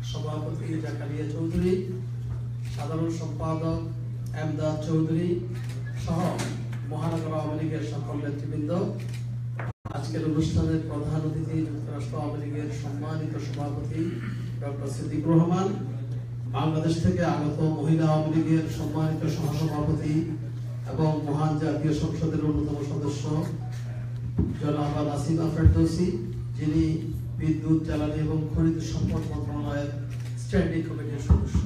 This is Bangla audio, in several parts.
সভাপতি জাকারিয়া চৌধুরী, সাধারণ সম্পাদক এমদাদ চৌধুরী সহ মহানগর আওয়ামী লীগের সকল নেতৃবৃন্দ, আজকের অনুষ্ঠানের প্রধান অতিথি যুক্তরাষ্ট্র আওয়ামী লীগের সম্মানিত সভাপতি ডক্টর সিদ্দিকুর রহমান, বাংলাদেশ থেকে আগত মহিলা আওয়ামী লীগের সম্মানিত সহসভাপতি এবং মহান জাতীয় সংসদের অন্যতম সদস্য জনাব নাসিমা ফেরদৌসী, যিনি বিদ্যুৎ, জ্বালানি এবং খনিজ সম্পদ মন্ত্রণালয়ের স্ট্যান্ডিং কমিটির সদস্য,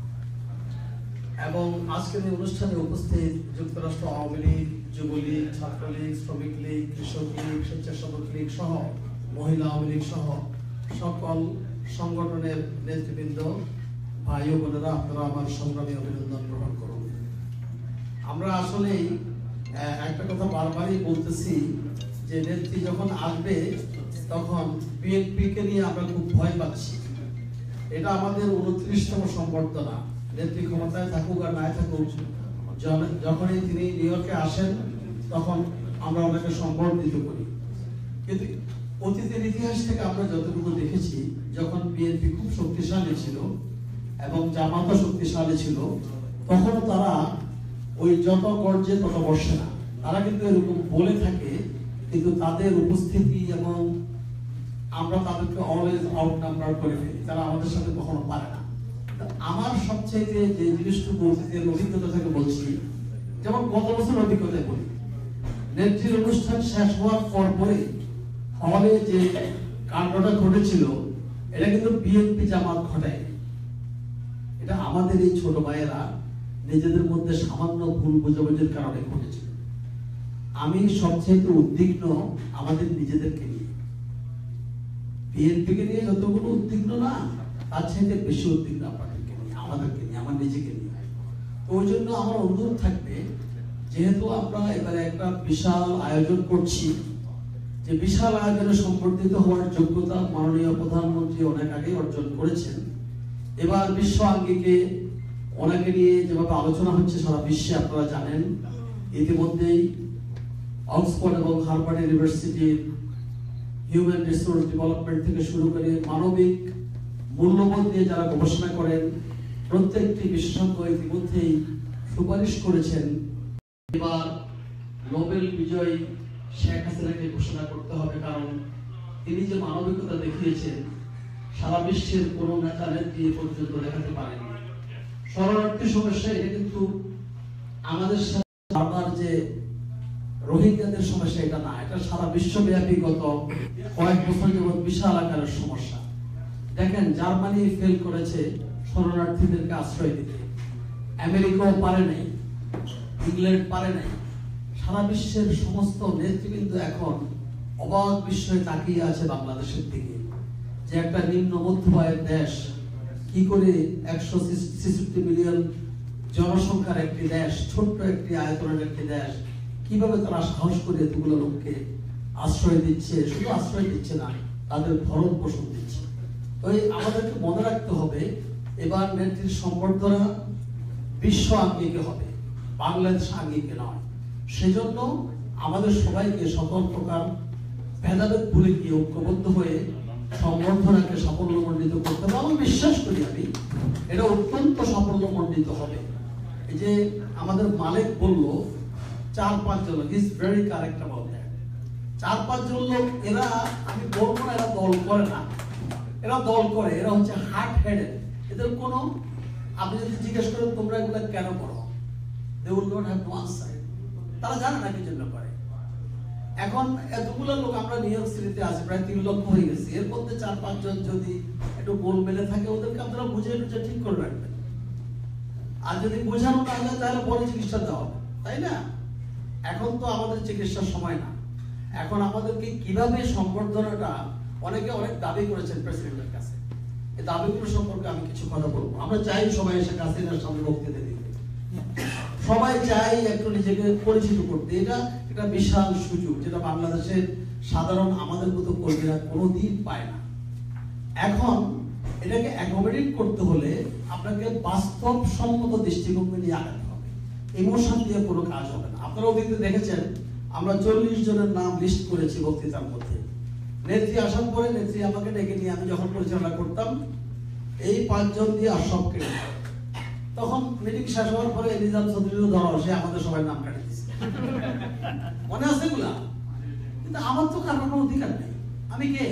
এবং আজকের এই অনুষ্ঠানে উপস্থিত যুক্তরাষ্ট্র আওয়ামী লীগ, যুবলীগ, ছাত্রলীগ, শ্রমিক লীগ, কৃষক লীগ, স্বেচ্ছাসেবক লীগ সহ মহিলা আওয়ামী লীগ সহ সকল সংগঠনের নেতৃবৃন্দ, ভাই ও বোনেরা, আপনারা আমার সংগ্রামী অভিনন্দন গ্রহণ করুন। আমরা আসলেই একটা কথা বারবারই বলতেছি যে নেত্রী যখন আসবে তখন বিএনপিকে নিয়ে আমরা খুব ভয় পাচ্ছি। এটা আমাদের 29তম সংবর্ধনা। নেত্রী ক্ষমতায় থাকুক আর নাই থাকুক, যখনই তিনি নিউ ইয়র্কে আসেন তখন আমরা ওনাকে সম্বর্ধিত করি। কিন্তু অতীতের ইতিহাস থেকে আমরা যতটুকু দেখেছি, যখন বিএনপি খুব শক্তিশালী ছিল এবং জামাতও শক্তিশালী ছিল, তখনও তারা ওই যত গর্জে তত বসে না। তারা কিন্তু এরকম বলে থাকে, কিন্তু তাদের উপস্থিতি এবং আমরা তাদেরকে অলওয়েজ আউট নাম্বার করে ফেলি, তারা আমাদের সাথে কখনো পারে না। আমার সবচেয়ে যে জিনিসটুকু অতীতের অভিজ্ঞতা থেকে বলছি, যেমন গত বছর অভিজ্ঞতায় বলি, নেত্রীর অনুষ্ঠান শেষ হওয়ার পরে হলে যে কাণ্ডটা ঘটেছিল, এটা কিন্তু বিএনপি জামাত ঘটায়। এটা আমাদের এই ছোট ভাইয়েরা নিজেদের মধ্যে সামান্য ভুল বোঝাবুঝির কারণে ঘটেছিল। আমি সবচেয়ে উদ্বিগ্ন আমাদের নিজেদেরকে নিয়ে। বিএনপিকে নিয়ে যতগুলো উদ্বিগ্ন না, তার চাইতে বেশি উদ্বিগ্ন আপনাদেরকে নিয়ে, আমাদেরকে নিয়ে, আমার নিজেকে নিয়ে। তো ওই জন্য আমার অনুরোধ থাকবে, যেহেতু আমরা এবারে একটা বিশাল আয়োজন করছি, যে বিশাল আয়োজনে সম্বর্ধিত হওয়ার যোগ্যতা মাননীয় প্রধানমন্ত্রী অনেক আগে অর্জন করেছেন। এবার বিশ্ব আঙ্গিকে ওনাকে নিয়ে যেভাবে আলোচনা হচ্ছে সারা বিশ্বে, আপনারা জানেন ইতিমধ্যেই অক্সফোর্ড এবং হার্ভার্ড ইউনিভার্সিটির হিউম্যান রিসোর্স ডেভেলপমেন্ট থেকে শুরু করে মানবিক মূল্যবোধ নিয়ে যারা গবেষণা করেন, প্রত্যেকটি বিশেষজ্ঞ ইতিমধ্যেই সুপারিশ করেছেন এবার নোবেল বিজয়ী শেখ হাসিনাকে ঘোষণা করতে হবে। কারণ তিনি যে মানবিকতা দেখিয়েছেন, সারা বিশ্বের কোন নেতা নেত্রী পর্যন্ত দেখাতে পারেনি। শরণার্থী সমস্যা, এটা কিন্তু আমাদের সাথে বারবার যে রোহিঙ্গাদের সমস্যা, এটা না, এটা সারা বিশ্বব্যাপী গত কয়েক বছর যাবত বিশাল আকারের সমস্যা। দেখেন, জার্মানি ফেল করেছে শরণার্থীদেরকে আশ্রয় দিতে, আমেরিকাও পারে নাই, ইংল্যান্ড পারে নাই। সারা বিশ্বের সমস্ত নেতৃবৃন্দ এখন অবাক বিস্ময়ে তাকিয়ে আছে বাংলাদেশের দিকে, যে একটা নিম্ন মধ্যআয়ের দেশ কি করে 166 মিলিয়ন জনসংখ্যার একটি দেশ, ছোট্ট একটি আয়তনের একটি দেশ, কিভাবে তারা সাহস করে এতগুলো লোককে আশ্রয় দিচ্ছে। শুধু আশ্রয় দিচ্ছে না, তাদের ভরণ পোষণ দিচ্ছে। তো আমাদেরকে মনে রাখতে হবে, এবার নেত্রীর সম্বর্ধনা বিশ্ব আঙ্গিকে হবে, বাংলাদেশ আঙ্গিকে নয়। সেজন্য আমাদের সবাইকে সকল প্রকার ভেদাভেদ ভুলে গিয়ে ঐক্যবদ্ধ হয়ে সম্বর্ধনাকে সাফল্যমণ্ডিত করতে হবে। আমি বিশ্বাস করি এটা অত্যন্ত সাফল্যমণ্ডিত হবে। এই যে আমাদের মালিক বলল 4-5 জন, he is very correct about that. 4-5 জন লোক, এরা আমি বলবো না এরা দল করে না, এরা দল করে, এরা হচ্ছে হার্ট হেডেড। এদের কোনো, আপনি যদি জিজ্ঞেস করেন তোমরা এগুলো কেন করো, they will not have no answer. তারা জানে না কি জন্য করে। এখন এতগুলো লোক আমরা নিউ ইয়র্ক সিটিতে আছি, প্রায় 3 লক্ষ হয়ে গেছে। এর মধ্যে 4-5 জন যদি একটু গোল মেলে থাকে, ওদেরকে আপনারা বুঝে ঠিক করে রাখবেন। আর যদি বোঝানো না হয় তাহলে পরে চিকিৎসা দেওয়া হবে, তাই না? এখন তো আমাদের চিকিৎসার সময় না। এখন আমাদেরকে কিভাবে সম্বর্ধনাটা, অনেকে অনেক দাবি করেছেন প্রেসিডেন্টের কাছে, এই দাবিগুলো সম্পর্কে আমি কিছু কথা বলবো। আমরা চাই সবাই এসে হাসিনার সামনে বক্তৃতা দিতে, সবাই চাই একটু নিজেকে পরিচিত করতে। এটা বিশাল সুযোগ, যেটা বাংলাদেশের সাধারণ আমাদের মতো কর্মীরা কোনোদিন পায় না। এখন এটাকে অ্যাকোমোডেট করতে হলে আপনাকে বাস্তবসম্মত দৃষ্টিভঙ্গি নিয়ে আগাতে হবে, ইমোশন দিয়ে কোনো কাজ হবে না। আপনারা অতীতে দেখেছেন, আমরা 40 জনের নাম লিস্ট করেছি বক্তৃতার মধ্যে। নেত্রী আসার পরে নেত্রী আমাকে ডেকে নিয়ে, আমি যখন পরিচালনা করতাম, এই 5 জন দিয়ে আশরাফ কেটে দিল। তখন মিটিং শেষ হওয়ার পরে নিজাম চৌধুরীর ধরা সে আমাদের সবাই নাম কাটে দিয়েছে, মনে আছে এগুলা? কিন্তু আমার তো কারণ কোনো অধিকার নেই। আমি কে?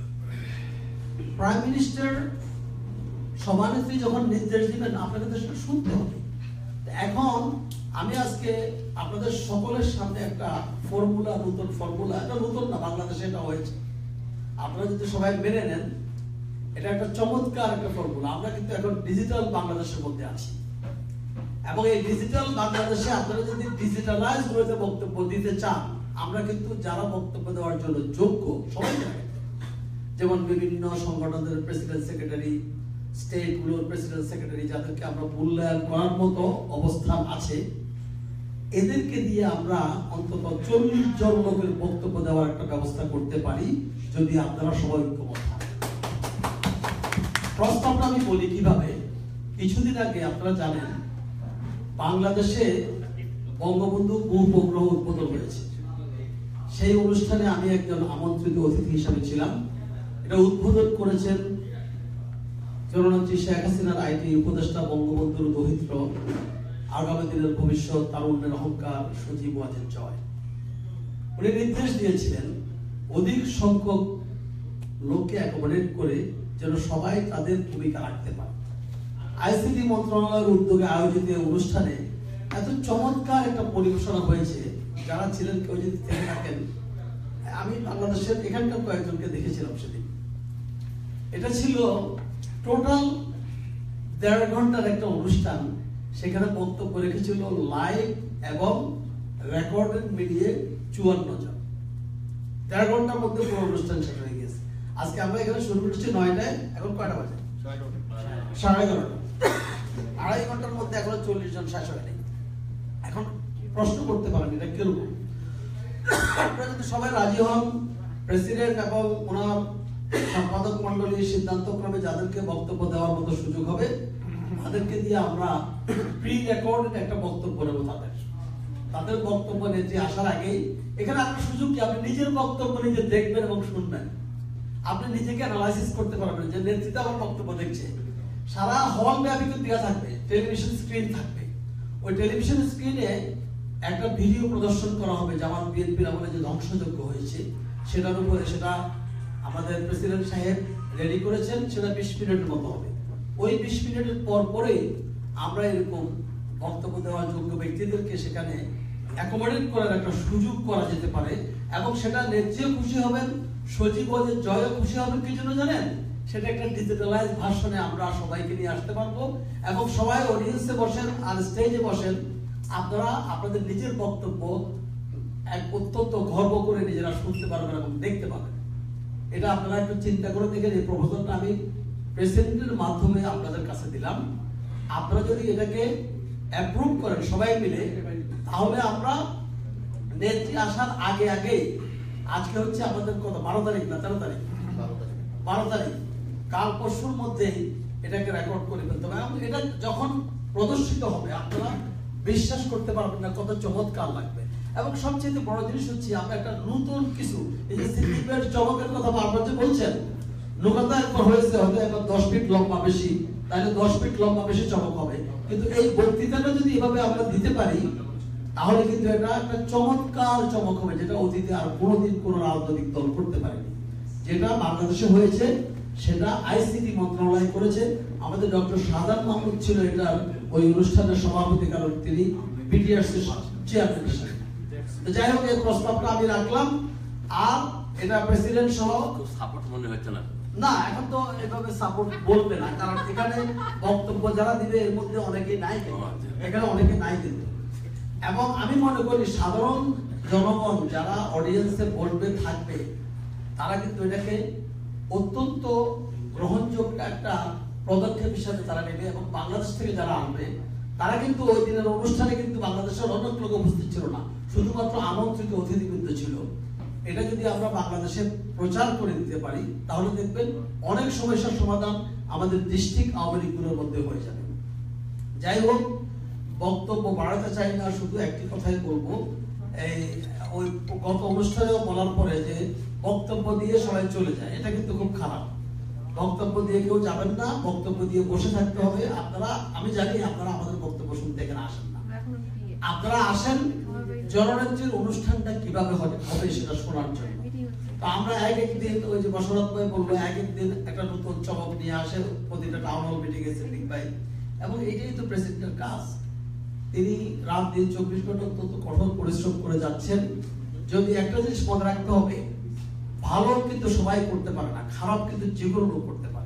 প্রাইম মিনিস্টার সভানেত্রী যখন নির্দেশ দিবেন আপনাকে তো সেটা শুনতে হবে। এখন আমি আজকে আপনাদের সকলের সামনে একটা ফর্মুলা, নতুন ফর্মুলা, এটা নতুন না, বাংলাদেশে এটা হয়েছে, আপনারা যদি সবাই মেনে নেন এটা একটা চমৎকার একটা ফর্মুলা। আমরা কিন্তু এখন ডিজিটাল বাংলাদেশের মধ্যে আছি এবং এই ডিজিটাল বাংলাদেশে আপনারা যদি ডিজিটালাইজ হয়ে বক্তব্য দিতে চান, আমরা কিন্তু যারা বক্তব্য দেওয়ার জন্য যোগ্য সবাই জানেন, যেমন বিভিন্ন সংগঠনের প্রেসিডেন্ট সেক্রেটারি, স্টেটগুলোর প্রেসিডেন্ট সেক্রেটারি, যাদেরকে আমরা মূল্যায়ন করার মতো অবস্থান আছে, এদেরকে দিয়ে আমরা অন্তত 40 জন লোকের বক্তব্য দেওয়ার একটা ব্যবস্থা করতে পারি যদি আপনারা সবাই ঐক্যমত হন। প্রস্তাবটা আমি বলি কিভাবে। কিছুদিন আগে আপনারা জানেন বাংলাদেশে বঙ্গবন্ধু উপগ্রহ উদ্বোধন হয়েছে। সেই অনুষ্ঠানে আমি একজন আমন্ত্রিত অতিথি হিসাবে ছিলাম। এটা উদ্বোধন করেছেন জননেত্রী শেখ হাসিনার আইটি উপদেষ্টা, বঙ্গবন্ধুর দৌহিত্র, আগামী দিনের ভবিষ্যৎ, তারুণ্যের অহংকার সজীব ওয়াজেদ জয়। উনি নির্দেশ দিয়েছিলেন অধিক সংখ্যক লোককে অ্যাকোমোডেট করে যেন সবাই তাদের ভূমিকা রাখতে পারে। আইসিটি মন্ত্রণালয়ের উদ্যোগে আয়োজিত অনুষ্ঠানে এত চমৎকার একটা পরিবেশনা হয়েছে, যারা ছিলেন কেউ যদি থেকে থাকেন, আমি বাংলাদেশের এখানকার কয়েকজনকে দেখেছিলাম সেদিন। এটা ছিল টোটাল 1.5 ঘন্টার একটা অনুষ্ঠান। সেখানে বক্তব্য রেখেছিল লাইভ এবং রেকর্ডেড মিলিয়ে 54 জন। 1.5 ঘন্টার মধ্যে পুরো অনুষ্ঠান শেষ হয়ে গেছে। আজকে আমরা এখানে শুরু করেছি 9টায়, এখন কয়টা বাজে? 11:30। 2.5 ঘন্টার মধ্যে এখন 40 জন শেষ হয়নি। এখন প্রশ্ন করতে পারেন এটা কিরকম? আপনারা যদি সবাই রাজি হন, প্রেসিডেন্ট এবং ওনার সম্পাদক মন্ডলী সিদ্ধান্তক্রমে যাদেরকে বক্তব্য দেওয়ার মতো সুযোগ হবে তাদেরকে দিয়ে আমরা প্রি রেকর্ডেড একটা বক্তব্য নেব। তাদের বক্তব্য নেত্রী আসার আগেই এখানে আপনার সুযোগ কি, আপনি নিজের বক্তব্য নিজে দেখবেন এবং শুনবেন। আপনি নিজেকে অ্যানালাইসিস করতে পারবেন যে নেতৃত্ব আমার বক্তব্য দেখছে। সারা হল ব্যাপী কিন্তু দেওয়া থাকবে, টেলিভিশন স্ক্রিন থাকবে। ওই টেলিভিশন স্ক্রিনে একটা ভিডিও প্রদর্শন করা হবে জামাত বিএনপির আমলে যে ধ্বংসযজ্ঞ হয়েছে সেটার উপরে। সেটা আমাদের প্রেসিডেন্ট সাহেব রেডি করেছেন, সেটা 20 মিনিটের মতো হবে। ওই 20 মিনিটের পর পরেই আমরা এরকম বক্তব্য দেওয়ার যোগ্য ব্যক্তিদেরকে সেখানে অ্যাকোমোডেট করার একটা সুযোগ করা যেতে পারে এবং সেটা নেত্রীও খুশি হবেন, সজীব ওয়াজেদ জয়ও খুশি হবেন। কি জন্য জানেন? সেটা একটা ডিজিটালাইজ ভার্সনে আমরা সবাইকে নিয়ে আসতে পারবো এবং সবাই অডিয়েন্সে বসেন আর স্টেজে বসেন। আপনারা আপনাদের নিজের বক্তব্য অত্যন্ত গর্ব করে নিজেরা শুনতে পারবেন এবং দেখতে পাবেন। এটা আপনারা একটু চিন্তা করে দেখেন। এই প্রপোজালটা আমি প্রেসিডেন্টের মাধ্যমে আপনাদের কাছে দিলাম। আপনারা যদি এটাকে অ্যাপ্রুভ করেন সবাই মিলে, তাহলে আমরা নেত্রী আসার আগে আগে, আজকে হচ্ছে আমাদের কত 12 তারিখ না 13 তারিখ, 12 তারিখ, কাল পরশুর মধ্যেই এটাকে রেকর্ড করে ফেলতে হবে। এবং এটা যখন প্রদর্শিত হবে আপনারা বিশ্বাস করতে পারবেন না কত চমৎকার লাগবে। এবং সবচেয়ে বড় জিনিস হচ্ছে আমরা একটা নতুন কিছু, এই যে সিদ্দিকের চমকের কথা বারবার যে বলছেন, নৌকাটা একবার হয়েছে হয়তো এখন 10 ফিট লম্বা বেশি, তাহলে 10 ফিট লম্বা বেশি চমক হবে। কিন্তু এই বক্তৃতাটা যদি এভাবে আমরা দিতে পারি তাহলে কিন্তু এটা একটা চমৎকার চমক হবে, যেটা অতীতে আর কোনোদিন কোনো রাজনৈতিক দল করতে পারেনি। যেটা বাংলাদেশে হয়েছে সেটা আইসিটি মন্ত্রণালয় করেছে। আমাদের ডক্টর শাহজাহান মাহমুদ ছিল এটার ওই অনুষ্ঠানের সভাপতি, কারণ তিনি বিটিআরস এর চেয়ারম্যান ছিলেন। যাই হোক, এই প্রস্তাবটা আমি রাখলাম। আর এটা প্রেসিডেন্ট সহ সাপোর্ট মনে হচ্ছে না। না, এখন তো এভাবে সাপোর্ট বলবে না, কারণ এখানে বক্তব্য যারা দিবে এর মধ্যে অনেকে নাই, এখানে অনেকে নাই কিন্তু। এবং আমি মনে করি সাধারণ জনগণ যারা অডিয়েন্সে বলবে থাকবে, তারা কিন্তু এটাকে অত্যন্ত গ্রহণযোগ্য একটা পদক্ষেপ হিসাবে তারা নেবে। এবং বাংলাদেশ থেকে যারা আনবে তারা কিন্তু ওই দিনের অনুষ্ঠানে কিন্তু বাংলাদেশের অনেক লোক উপস্থিত ছিল না, শুধুমাত্র আমন্ত্রিত অতিথিবৃন্দ ছিল। এটা যদি আমরা বাংলাদেশে প্রচার করে দিতে পারি তাহলে দেখবেন অনেক সমস্যার সমাধান আমাদের ডিস্ট্রিক্ট আওয়ামী লীগগুলোর মধ্যে হয়ে যাবে। যাই হোক, বক্তব্য বাড়াতে চাই না, শুধু একটি কথাই বলবো। এই ওই গত অনুষ্ঠানেও বলার পরে যে বক্তব্য দিয়ে সবাই চলে যায়, এটা কিন্তু খুব খারাপ। বক্তব্য দিয়ে কেউ যাবেন না, বক্তব্য দিয়ে বসে থাকতে হবে। আপনারা, আমি জানি আপনারা আমাদের বক্তব্য শুনতে এখানে আসেন না, আপনারা আসেন জননেত্রীর অনুষ্ঠানটা কিভাবে হবে সেটা শোনার জন্য। তো আমরা এক এক দিন, ওই যে বসরত ভাই বলবো, এক এক দিন একটা নতুন চমক নিয়ে আসে প্রতিটা টাউন হল মিটিং এ সিদ্দিক ভাই, এবং এইটাই তো প্রেসিডেন্টের কাজ। তিনি রাত দিন 24 ঘন্টা অত্যন্ত কঠোর পরিশ্রম করে যাচ্ছেন। যদি একটা জিনিস মনে রাখতে হবে, ভালো কিন্তু সবাই করতে পারে না, খারাপ কিন্তু যে কোনো লোক করতে পারে।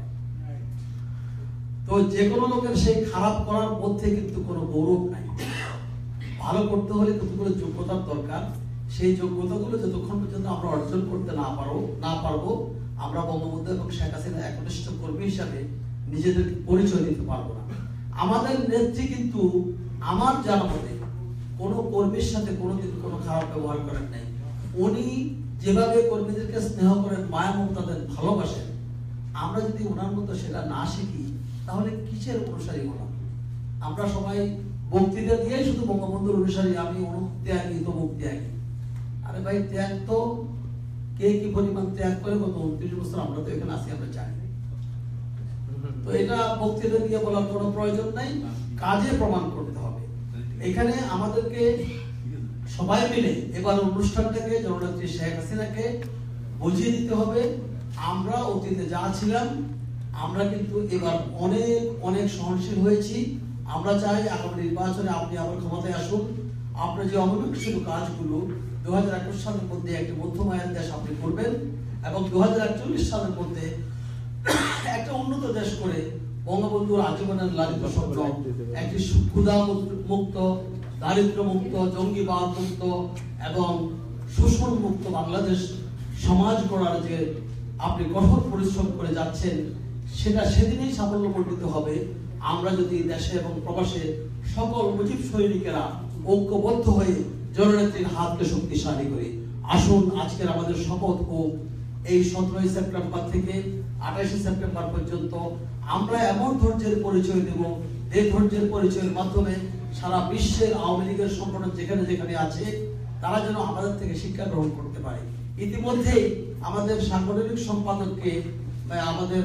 তো যে কোনো লোকের সেই খারাপ করার মধ্যে কিন্তু কোনো গৌরব নাই। ভালো করতে হলে কতগুলো যোগ্যতার দরকার, সেই যোগ্যতাগুলো যতক্ষণ পর্যন্ত আমরা অর্জন করতে না পারবো, আমরা বঙ্গবন্ধু এবং শেখ হাসিনা একনিষ্ঠ কর্মী হিসাবে নিজেদেরকে পরিচয় দিতে পারবো না। আমাদের নেত্রী কিন্তু আমার জানা মতে কোনো কর্মীর সাথে কোনোদিন কোনো খারাপ ব্যবহার করেন নাই। উনি যেভাবে কর্মীদেরকে স্নেহ করেন, মায়া মমতা দেন, ভালোবাসেন, আমরা যদি ওনার মতো সেটা না শিখি তাহলে কিসের অনুসারী হলাম? আমরা সবাই বক্তৃতা দিয়ে শুধু বঙ্গবন্ধুর অনুসারী, আমি অমুক ত্যাগী তমুক ত্যাগী। আরে ভাই, ত্যাগ তো কে কি পরিমাণ ত্যাগ করে, গত 29 বছর আমরা তো এখানে আছি, আমরা জানি। তো এটা বক্তৃতা দিয়ে বলার কোনো প্রয়োজন নাই, কাজে প্রমাণ করতে হবে। এখানে আমাদেরকে সবাই মিলে এবার অনুষ্ঠানটাকে জননেত্রী শেখ হাসিনাকে বুঝিয়ে দিতে হবে আমরা অতীতে যা ছিলাম, আমরা কিন্তু এবার অনেক অনেক সহনশীল হয়েছি। আমরা চাই আগামী নির্বাচনে আপনি আবার ক্ষমতায় আসুন, আপনার যে অমীমাংসিত কাজগুলো 2021 সালের মধ্যে একটি মধ্যমায়ের দেশ আপনি করবেন, এবং 2041 সালের মধ্যে একটা উন্নত দেশ করে বঙ্গবন্ধুর আজীবনের লালিত স্বপ্ন, একটি ক্ষুধা মুক্ত, দারিদ্র মুক্ত, জঙ্গিবাদ মুক্ত এবং শোষণ মুক্ত বাংলাদেশ সমাজ গড়ার যে আপনি কঠোর পরিশ্রম করে যাচ্ছেন, সেটা সেদিনই সাফল্যমণ্ডিত হবে আমরা যদি দেশে এবং প্রবাসে সকল মুজিব সৈনিকেরা ঐক্যবদ্ধ হয়ে জননেত্রীর হাতকে শক্তিশালী করি। আসুন আজকের আমাদের শপথ হোক, এই 17 সেপ্টেম্বর থেকে 28 সেপ্টেম্বর পর্যন্ত আমরা এমন ধৈর্যের পরিচয় দেব, এই ধৈর্যের পরিচয়ের মাধ্যমে সারা বিশ্বের আওয়ামী লীগের সংগঠন যেখানে যেখানে আছে তারা যেন আমাদের থেকে শিক্ষা গ্রহণ করতে পারে। ইতিমধ্যে আমাদের সাংগঠনিক সম্পাদককে, আমাদের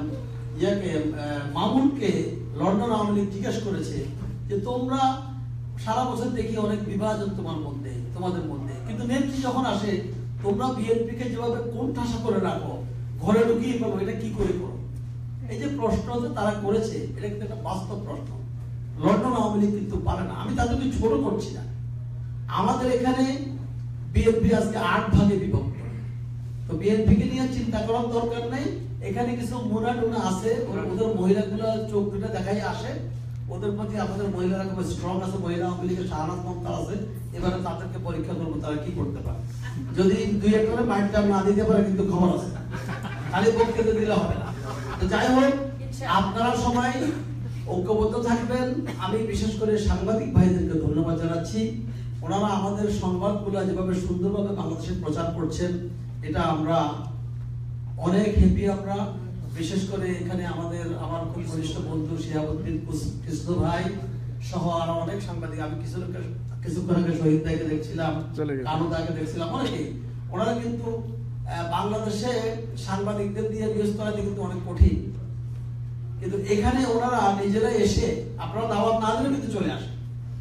মামুনকে লন্ডন আওয়ামী লীগ জিজ্ঞেস করেছে যে তোমরা সারা বছর দেখি অনেক বিভাজন তোমাদের মধ্যে, কিন্তু নেত্রী যখন আসে তোমরা বিএনপি কে যেভাবে কোণঠাসা করে রাখো, ঘরে ঢুকিয়ে পাবো, এটা কি করে করো? এই যে প্রশ্ন তারা করেছে, এটা কিন্তু একটা বাস্তব প্রশ্ন। লন্ডন আওয়ামী লীগ কিন্তু পারে না, আমি তাদেরকে ছোট করছি না। আমাদের এখানে বিএনপি আজকে 8 ভাগে বিভক্ত, তো বিএনপি কে নিয়ে চিন্তা করার দরকার নেই। এখানে কিছু মোনা আছে, ওদের মহিলাগুলো চোখ দুটো দেখাই আসে, ওদের প্রতি আমাদের মহিলারা খুব স্ট্রং আছে, মহিলা আওয়ামী লীগের শাহনাজ মমতা আছে, এবারে তাদেরকে পরীক্ষা করবো তারা কি করতে পারে। যদি 2-1 করে মাইন্ডটা না দিতে পারে কিন্তু খবর আছে, খালি বক্তৃতা দিলে হবে না। তো যাই হোক, আপনারা সবাই ঐক্যবদ্ধ থাকবেন। আমি বিশেষ করে সাংবাদিক ভাইদেরকে ধন্যবাদ জানাচ্ছি, ওনারা আমাদের সংবাদগুলো যেভাবে সুন্দরভাবে বাংলাদেশে প্রচার করছেন, এটা আমরা অনেক হ্যাপি। আমরা বিশেষ করে এখানে আমার খুব ঘনিষ্ঠ বন্ধু শিহাবুদ্দিন কৃষ্ণ ভাই সহ আরো অনেক সাংবাদিক, আমি কিছুক্ষণ আগে শহীদ ভাইকে দেখছিলাম, কানু দাকে দেখছিলাম, অনেকেই ওনারা কিন্তু বাংলাদেশে সাংবাদিকদের দিয়ে নিউজ করাতে কিন্তু অনেক কঠিন, কিন্তু এখানে ওনারা নিজেরা এসে, আপনারা দাওয়াত না দিলে কিন্তু চলে আসে।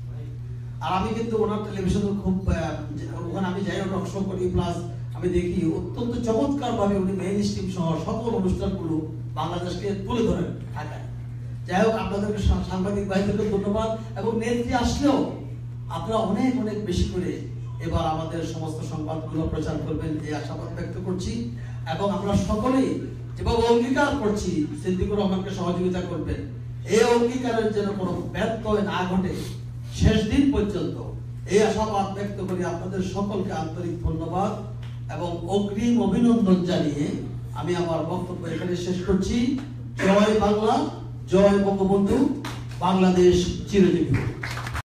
আর আমি কিন্তু ওনার টেলিভিশনে খুব ওখানে আমি যাই টক শো করি, প্লাস আমি দেখি অত্যন্ত চমৎকার ভাবে উনি মেইন স্ট্রিম সহ সকল অনুষ্ঠানগুলো বাংলাদেশকে তুলে ধরেন ঢাকায়। যাই হোক, আপনাদেরকে সাংবাদিক ভাইদেরকে ধন্যবাদ, এবং নেত্রী আসলেও আপনারা অনেক অনেক বেশি করে এবার আমাদের সমস্ত সংবাদগুলো প্রচার করবেন এই আশাবাদ ব্যক্ত করছি। এবং আমরা সকলেই যেভাবে অঙ্গীকার করছি সিদ্দিকুর রহমানকে সহযোগিতা করবেন, এই অঙ্গীকারের যেন কোনো ব্যত্যয় না ঘটে শেষ দিন পর্যন্ত, এই আশাবাদ ব্যক্ত করি। আপনাদের সকলকে আন্তরিক ধন্যবাদ এবং অগ্রিম অভিনন্দন জানিয়ে আমি আমার বক্তব্য এখানে শেষ করছি। জয় বাংলা, জয় বঙ্গবন্ধু, বাংলাদেশ চিরজীবী।